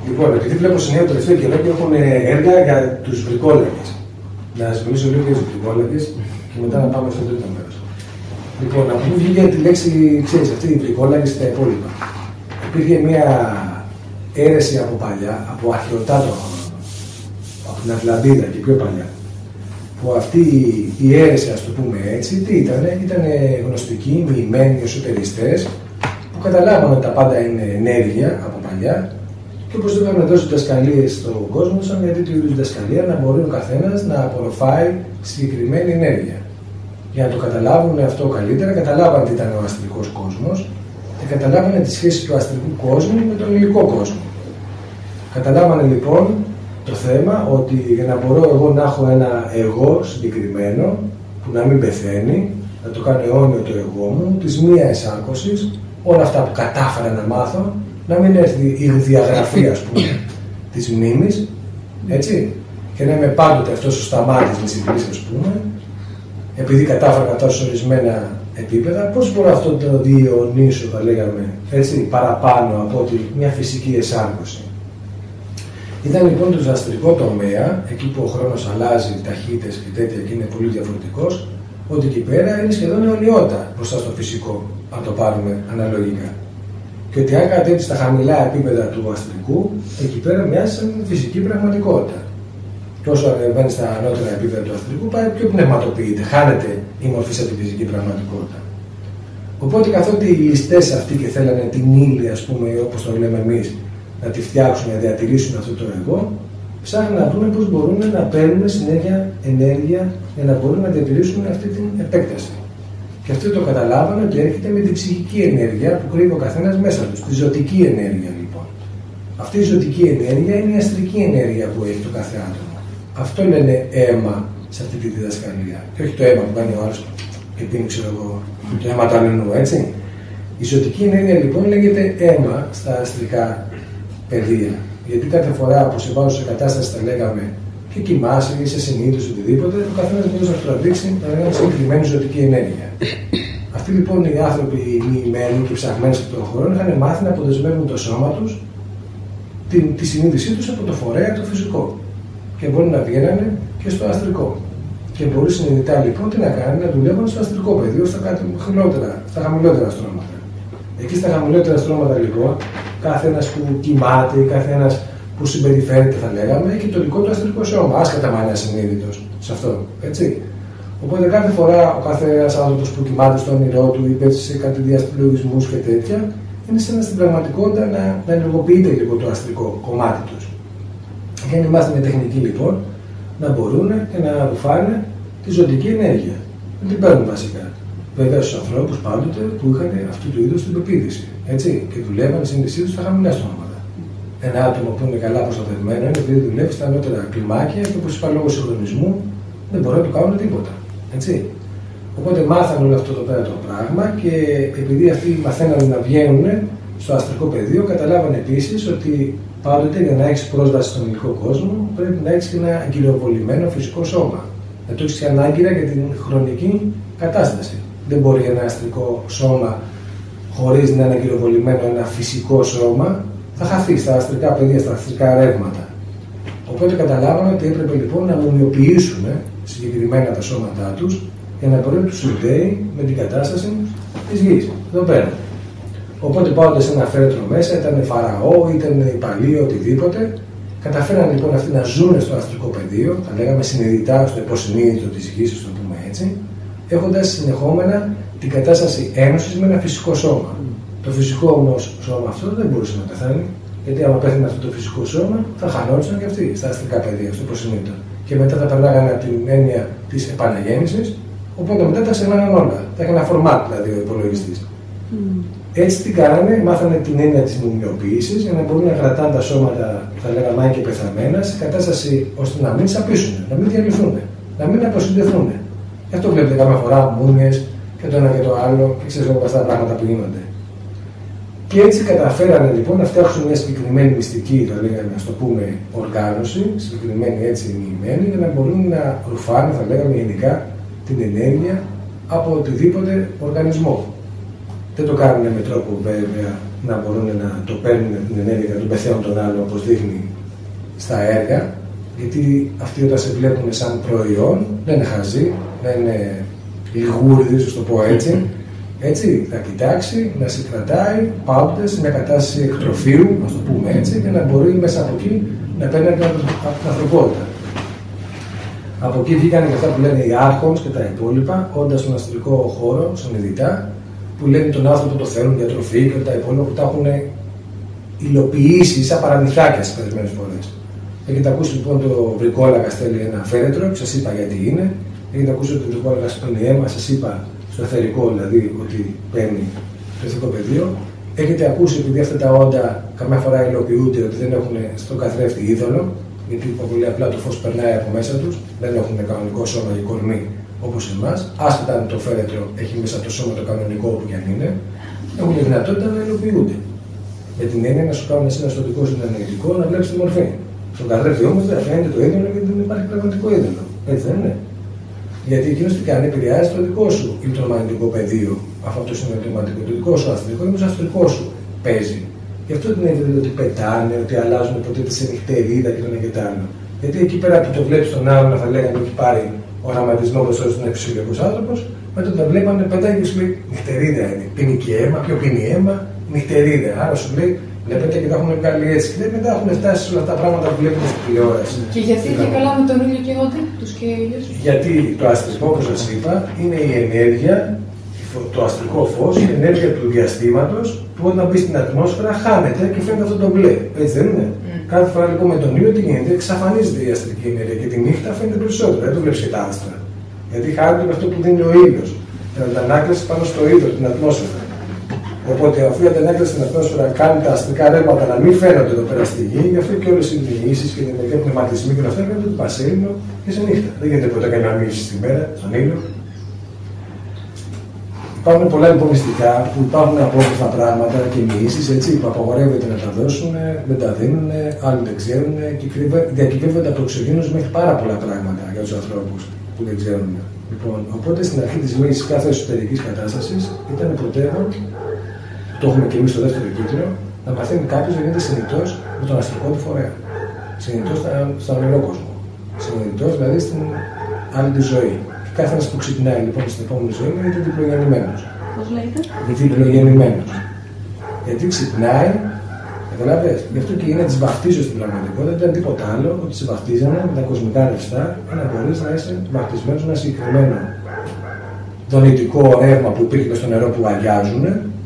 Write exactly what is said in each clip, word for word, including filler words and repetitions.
Λοιπόν, επειδή βλέπω συνέχεια το τελευταίο καιρό και έχουν έργα για τους βρικόλακες. Να σας μιλήσω λίγο για τους βρικόλακες και μετά να πάμε στο τρίτο μέρος. Λοιπόν, από πού βγήκε τη λέξη, ξέρεις, αυτή η βρικόλακες και τα υπόλοιπα. Υπήρχε μια αίρεση από παλιά, από αρχαιοτά των χρόνων, από την Ατλαντίδα και πιο παλιά. Που αυτή η αίρεση, ας το πούμε έτσι, τι ήτανε, ήτανε γνωστικοί, μοιημένοι εσωτεριστές, που καταλάβανε ότι τα πάντα είναι ενέργεια από παλιά. Και όπως το είχαμε δώσει διδασκαλίες στον κόσμο, σαν μια τέτοιου είδους διδασκαλία να μπορεί ο καθένας να απορροφάει συγκεκριμένη ενέργεια. Για να το καταλάβουν αυτό καλύτερα, καταλάβανε τι ήταν ο αστρικός κόσμος και καταλάβανε τη σχέση του αστρικού κόσμου με τον υλικό κόσμο. Καταλάβανε λοιπόν το θέμα ότι για να μπορώ εγώ να έχω ένα εγώ συγκεκριμένο που να μην πεθαίνει, να το κάνω αιώνιο το εγώ μου, της μία εσάρκωσης, όλα αυτά που κατάφερα να μάθω, να μην έρθει η διαγραφή, ας πούμε, της μνήμης, έτσι, και να είμαι πάντοτε αυτός ο σταμάτης της συγκλής, ας πούμε, επειδή κατάφερα να φτάσω σε ορισμένα επίπεδα, πώς μπορώ αυτό το διαιωνίσω, θα λέγαμε, έτσι, παραπάνω από ότι μια φυσική εσάρκωση. Ήταν λοιπόν το αστρικό τομέα, εκεί που ο χρόνος αλλάζει, ταχύτητες και τέτοια και είναι πολύ διαφορετικός, ότι εκεί πέρα είναι σχεδόν αιωνιότητα μπροστά στο φυσικό, αν το πάρουμε αναλογικά. Και ότι αν κατέβει στα χαμηλά επίπεδα του αστρικού, εκεί πέρα μοιάζει σαν φυσική πραγματικότητα. Και όσο ανεβαίνει στα ανώτερα επίπεδα του αστρικού, πάει πιο πνευματοποιείται, χάνεται η μορφή σαν τη φυσική πραγματικότητα. Οπότε, καθότι οι ληστές αυτοί και θέλανε την ύλη, ας πούμε, όπως το λέμε εμείς, να τη φτιάξουν, να διατηρήσουν αυτό το εγώ, ψάχνουν να δουν πώς μπορούν να παίρνουν συνέχεια ενέργεια για να μπορούν να διατηρήσουν αυτή την επέκταση. Και αυτό το καταλάβανε ότι έρχεται με την ψυχική ενέργεια που κρύβει ο καθένας μέσα του, τη ζωτική ενέργεια λοιπόν. Αυτή η ζωτική ενέργεια είναι η αστρική ενέργεια που έχει το κάθε άτομο. Αυτό λένε αίμα σε αυτή τη διδασκαλία. Και όχι το αίμα που κάνει ο άλλος και πίνει, ξέρω εγώ, το αίμα του αλλού, έτσι. Η ζωτική ενέργεια λοιπόν λέγεται αίμα στα αστρικά πεδία. Γιατί κάθε φορά που σε βάζω σε κατάσταση, τα λέγαμε, και κοιμάσαι ή σε συνείδηση οτιδήποτε, ο καθένας μπορεί να σου τραβήξει να είναι συγκεκριμένη ζωτική ενέργεια. Αυτοί λοιπόν οι άνθρωποι μοιημένοι και ψαγμένοι από τον χρόνο είχαν μάθει να αποδεσμεύουν το σώμα τους, τη, τη συνείδησή τους από το φορέα το φυσικό. Και μπορούν να βγαίνανε και στο αστρικό. Και μπορεί συνειδητά λοιπόν τι να κάνει, να δουλεύουν στο αστρικό πεδίο, στα, χαμηλότερα, στα χαμηλότερα στρώματα. Εκεί στα χαμηλότερα στρώματα λοιπόν, κάθε ένας που κοιμάται, κάθε ένας που συμπεριφέρεται, θα λέγαμε, έχει το δικό του αστρικό σώμα, άσχετα αν είναι ασυνείδητος σε αυτό, έτσι. Οπότε κάθε φορά ο κάθε ένας άνθρωπος που κοιμάται στο όνειρό του ή πέφτει σε κάτι διαστηλογισμούς και τέτοια, είναι σαν στην πραγματικότητα να, να ενεργοποιείται λίγο το αστρικό κομμάτι τους. Και αν είμαστε μια τεχνική λοιπόν, να μπορούν και να ρουφάνε τη ζωτική ενέργεια. Δεν την παίρνουν βασικά. Βέβαια στους ανθρώπους πάντοτε που είχαν αυτού του είδους την πεποίθηση, έτσι, και δουλεύαν η συνείδησή τους στα χαμηλά στρώματα. Ένα άτομο που είναι καλά προστατευμένο είναι επειδή δουλεύει στα ανώτερα κλιμάκια και όπως είπα λόγω συγχρονισμού δεν μπορούν να του κάνουν τίποτα. Έτσι. Οπότε μάθανε όλο αυτό το πέρα το πράγμα και επειδή αυτοί μαθαίνανε να βγαίνουν στο αστρικό πεδίο, καταλάβανε επίσης ότι πάντοτε για να έχεις πρόσβαση στον υλικό κόσμο πρέπει να έχεις και ένα αγκυροβολημένο φυσικό σώμα. Να το έχεις και ανάγκυρα για την χρονική κατάσταση. Δεν μπορεί ένα αστρικό σώμα χωρίς να είναι αγκυροβολημένο ένα φυσικό σώμα. Θα χαθεί στα αστρικά πεδία, στα αστρικά ρεύματα. Οπότε καταλάβαμε ότι έπρεπε λοιπόν να μουμιοποιήσουν συγκεκριμένα τα σώματά τους για να μπορεί να τους συνδέει με την κατάσταση της γης. Εδώ πέρα. Οπότε πάω σε ένα φέρετρο μέσα, ήταν φαραώ, ήταν υπαλλοί, οτιδήποτε. Καταφέραν λοιπόν αυτοί να ζουν στο αστρικό πεδίο, τα λέγαμε συνειδητά στο υποσυνείδητο της γης, το πούμε έτσι, έχοντας συνεχόμενα την κατάσταση ένωσης με ένα φυσικό σώμα. Το φυσικό όμως σώμα αυτό δεν μπορούσε να πεθάνει, γιατί άμα πέθανε αυτό το φυσικό σώμα θα χανόντουσαν και αυτοί στα αστρικά πεδία, στο υποσυνείδητο. Και μετά θα περνάγανε από την έννοια της επαναγέννησης, οπότε μετά τα ξεχνάγαν όλα. Θα έκανε ένα φορμάτ δηλαδή ο υπολογιστής. Mm. Έτσι τι κάνανε, μάθανε την έννοια της μουμιοποίησης για να μπορούν να κρατάνε τα σώματα, θα λέγαμε, αν και πεθαμένα, σε κατάσταση ώστε να μην σαπίσουν, να μην διαλυθούν, να μην αποσυνδεθούν. Γι' αυτό βλέπετε καμιά φορά μούμιες και το ένα και το άλλο και ξέρετε από αυτά τα πράγματα που γίνονται. Και έτσι καταφέρανε λοιπόν να φτιάξουν μια συγκεκριμένη μυστική, θα λέγαμε, να το πούμε, οργάνωση, συγκεκριμένη έτσι μοιημένη, για να μπορούν να ρουφάνε, θα λέγαμε, γενικά την ενέργεια από οτιδήποτε οργανισμό. Δεν το κάνουν με τρόπο βέβαια να μπορούν να το παίρνουν την ενέργεια και να τον πεθαίνουν τον άλλο, όπως δείχνει στα έργα. Γιατί αυτοί όταν σε βλέπουν σαν προϊόν, δεν είναι χαζοί, δεν είναι λιγούριδοι, να το πω έτσι. Έτσι, θα κοιτάξει να σε κρατάει πάντοτε σε μια κατάσταση εκτροφείου, να το πούμε έτσι, και να μπορεί μέσα από εκεί να παίρνει την ανθρωπότητα. Από εκεί βγήκαν και αυτά που λένε οι άρχονες και τα υπόλοιπα, όντας στον αστρικό χώρο, συνειδητά, που λένε τον άνθρωπο το θέλουν για τροφή και τα υπόλοιπα που τα έχουν υλοποιήσει σαν παραμυθάκια στις περισμένες φορές. Έχετε ακούσει λοιπόν το βρικόλακα στέλνει ένα φέρετρο, σας είπα γιατί είναι. Έχετε ακούσει ότι το βρικόλακα παίρνει αίμα, σας είπα στο εθερικό δηλαδή ότι παίρνει το εθερικό πεδίο. Έχετε ακούσει επειδή αυτά τα όντα καμιά φορά υλοποιούνται ότι δεν έχουν στον καθρέφτη είδωλο, γιατί πολύ απλά το φως περνάει από μέσα τους, δεν έχουν κανονικό σώμα ή κορμί όπως εμάς. Άσχετα αν το φέρετρο έχει μέσα το σώμα το κανονικό που κι αν είναι, έχουν τη δυνατότητα να υλοποιούνται. Με την έννοια να σου κάνουν εσύ ένα στοτικό συνενεργητικό να βλέπει τη μορφή. Στον καθρέφτη όμως δεν φαίνεται το είδωλο γιατί δεν υπάρχει πραγματικό είδωλο. Έτσι δεν είναι. Γιατί εκείνο τι κάνει, επηρεάζει το δικό σου ηλεκτρομαγνητικό πεδίο, αυτό το συναισθηματικό, το δικό σου αστρικό ή το αστρικό σου παίζει. Γι' αυτό την έννοια ότι πετάνε, ότι αλλάζουν υποτίθεται σε νυχτερίδα και το ένα και το άλλο. Γιατί εκεί πέρα που το βλέπει τον άλλον να θα λέγανε ότι έχει πάρει οραματισμό όπω όσο είναι φυσιολογικό άνθρωπο, μετά το βλέπανε πετάει και σου λέει νυχτερίδα είναι. Πίνει και αίμα, πιο πίνει αίμα, νυχτερίδα. Άρα σου λέει βλέπετε και τα έχουν βγάλει έτσι. Και μετά έχουν φτάσει σε όλα αυτά τα πράγματα που βλέπουμε στην τηλεόραση. Και γιατί και καλά με τον ήλιο και ότι του και ήλιου. Γιατί το αστρικό, όπως σας είπα, είναι η ενέργεια, το αστρικό φως, η ενέργεια του διαστήματος που όταν μπει στην ατμόσφαιρα χάνεται και φαίνεται αυτό το μπλε. Έτσι δεν είναι. Mm. Κάθε φορά λοιπόν με τον ήλιο τι γίνεται, εξαφανίζεται η αστρική ενέργεια και τη νύχτα φαίνεται περισσότερο. Δεν το βλέπει και τα άστρα. Γιατί χάνεται με αυτό που δίνει ο ήλιος. Την αντανάκλαση πάνω στο ίδιο, την ατμόσφαιρα. Οπότε, αφού η αντανάκλαση στην ατμόσφαιρα κάνει τα αστρικά ρεύματα να μην φαίνονται εδώ πέρα στη γη, γι' αυτό και όλες οι μοιήσεις και οι πνευματισμοί και όλα αυτά γίνονται του πασέλινο και σε νύχτα. Δεν γίνεται ποτέ κανένα μίση στη μέρα, στον ήλιο. Υπάρχουν πολλά λοιπόν μυστικά που υπάρχουν απόκριφα πράγματα και μοιήσεις που απαγορεύεται να τα δώσουν, δεν τα δίνουν, άλλοι δεν ξέρουν και διακυβεύονται από το εξωγήινος μέχρι πάρα πολλά πράγματα για τους ανθρώπους που δεν ξέρουν. Λοιπόν, οπότε στην αρχή της μοίησης κάθε εσωτερικής κατάστασης ήταν πρωτεύον, το έχουμε και εμείς στο δεύτερο κύκλο, να μαθαίνει κάποιος να γίνεται συνειδητός με τον αστρικό του φορέα. Συνειδητός στον ονειρό κόσμο. Συνειδητός δηλαδή στην άλλη τη ζωή. Και κάθε ένας που ξυπνάει λοιπόν στην επόμενη ζωή είναι διπλογεννημένος. Πώς λέγεται? Διπλογεννημένος. Γιατί ξυπνάει, καταλαβαίνεις. Γι' αυτό και είναι να τις βαφτίζω στην πραγματικότητα, δεν ήταν τίποτα άλλο ότι σε βαφτίζανε με τα κοσμικά ρευστά για να μπορείς να είσαι βαφτισμένος με ένα συγκεκριμένο δονητικό ρεύμα που υπήρχε στο νερό που αγιάζουν.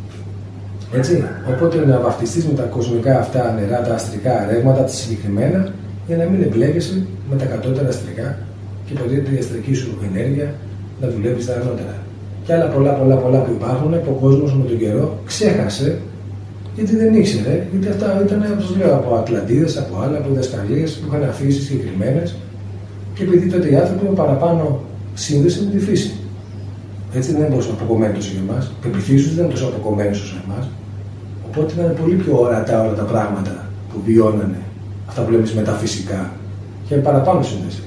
Έτσι. Οπότε να βαφτιστείς με τα κοσμικά αυτά νερά, τα αστρικά ρεύματα, τα συγκεκριμένα, για να μην εμπλέκεσαι με τα κατώτερα αστρικά και υποτίθεται η αστρική σου ενέργεια να δουλεύει στα ανώτερα. Και άλλα πολλά πολλά πολλά που υπάρχουν που ο κόσμος με τον καιρό ξέχασε γιατί δεν ήξερε, γιατί αυτά ήταν όπως λέω από Ατλαντίδες, από άλλα, από διδασκαλίες που είχαν αφήσει συγκεκριμένες και επειδή τότε οι άνθρωποι είχαν παραπάνω σύνδεση με τη φύση. Έτσι δεν είναι τόσο αποκομμένοι τόσο για εμάς. Πεπιθήσεις δεν είναι τόσο αποκομμένοι όσο εμάς. Οπότε ήταν πολύ πιο ορατά όλα τα πράγματα που βιώνανε, αυτά που λέμε μεταφυσικά, και παραπάνω σύνδεση.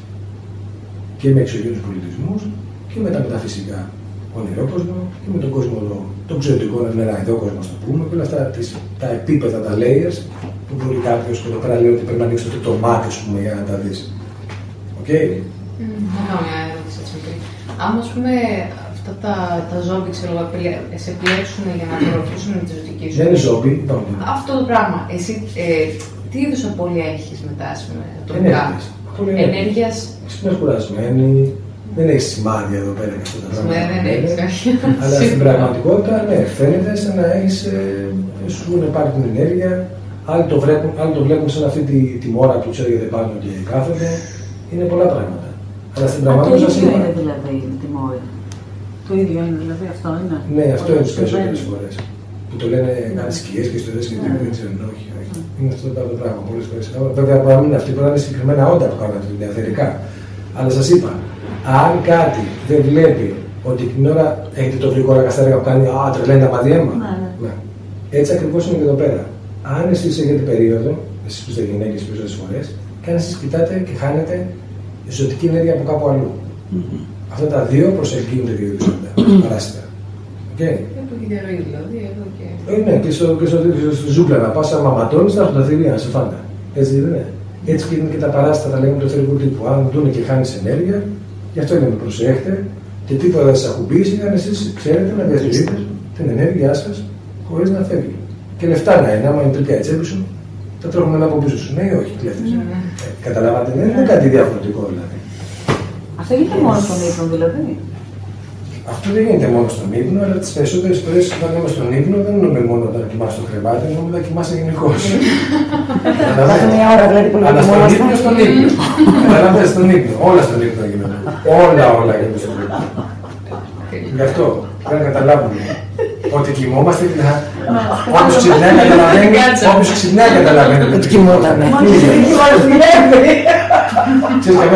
Και με εξωγήινους πολιτισμούς και με τα μεταφυσικά. Ονειρό κόσμο και με τον κόσμο εδώ. Τον ξωτικό νεραϊδό κόσμο, να το πούμε, και όλα αυτά τις, τα επίπεδα, τα layers που μπορεί κάποιος εδώ πέρα λέει ότι πρέπει να ανοίξει το μάτι σου για να τα δεις. Οκ. Okay. Έχω μια ερώτηση έτσι μικρή. Άμα ας πούμε αυτά τα, τα ζόμπι, ξέρω εγώ, σε επιλέξουν για να προωθήσουν τη ζωτική σου. Δεν είναι ζόμπι, αυτό το πράγμα. Εσύ ε, τι είδους απώλεια έχεις μετά, ας πούμε, ατομικά? Ενέργειας. Είσαι κουρασμένη, δεν έχει σημάδια εδώ πέρα και αυτά τα πράγματα. Ναι, δεν έχει, όχι. Αλλά στην πραγματικότητα, ναι, φαίνεται σαν να έχει, ε, σου να πάρει την ενέργεια. Άλλοι το βλέπουν, άλλοι το βλέπουν σαν αυτή τη, τη μόρα που ξέρετε πάνω και κάθονται. Είναι πολλά πράγματα. Αλλά στην πραγματικότητα το ίδιο είναι δηλαδή με τη μόρα. Το ίδιο είναι δηλαδή, αυτό είναι. Ναι, αυτό είναι τις περισσότερες φορές. Που το λένε κάτι σκιές και ιστορίες και δεν ξέρουν, όχι. Είναι αυτό το πράγμα πολλές φορές. Βέβαια, μπορεί να μην είναι αυτή, μπορεί να είναι συγκεκριμένα όντα που κάνουν την διαθερικά. Αλλά σας είπα, αν κάτι δεν βλέπει ότι την ώρα έχετε το βρικό ρακαστέρια που κάνει α, τρελαίνει τα μαδιέμα. Ναι, ναι. Ναι. Έτσι ακριβώς είναι και εδώ πέρα. Αν εσείς έχετε περίοδο, εσείς που είστε γυναίκες περισσότερες φορές, και αν εσείς κοιτάτε και χάνετε ζωτική ενέργεια από κάπου αλλού. Mm-hmm. Αυτά τα δύο προσεγγίζονται δύο δύο παράσιτα. Okay. Εδώ και διαρροή δηλαδή, εδώ και. Ε, ναι, και στο, και στο, στο ζούγκλα να πα, άμα ματώνει, θα έχουν τα θηρία, να σε φάνε. Έτσι δεν είναι. Έτσι και είναι και τα παράστατα, λέμε του εθερικού τύπου. Αν δουν και χάνει ενέργεια, γι' αυτό λέμε προσέχτε και τίποτα δεν σα ακουμπήσει, αν εσεί ξέρετε να διατηρείτε την ενέργειά σα χωρί να φεύγει. Και λεφτά να είναι, άμα είναι τρίπια η τσέπη σου, τα τρώγουμε ένα από πίσω σου. Ναι ή όχι, κλέφτε. Mm. Ε, καταλάβατε, δεν είναι κάτι διαφορετικό δηλαδή. Αυτό γίνεται μόνο στον ύπνο δηλαδή. Αυτό δεν γίνεται μόνο στον ύπνο, αλλά τι περισσότερε φορέ όταν είμαι στον ύπνο δεν εννοούμε μόνο όταν κοιμάσαι στο κρεβάτι, εννοούμε όταν κοιμάσαι γενικώ. Κάθε μια ώρα δηλαδή που αλλά στον ύπνο, στον ύπνο. Καταλάβατε, στον ύπνο. Όλα στον ύπνο γίνονται. Όλα, όλα γίνονται στον ύπνο. Γι' αυτό πρέπει να καταλάβουμε ότι κοιμόμαστε και να. Όποιος ξυπνάει καταλαβαίνει. Όποιος ξυπνάει καταλαβαίνει. Ότι κοιμότανε. Ξέρεις,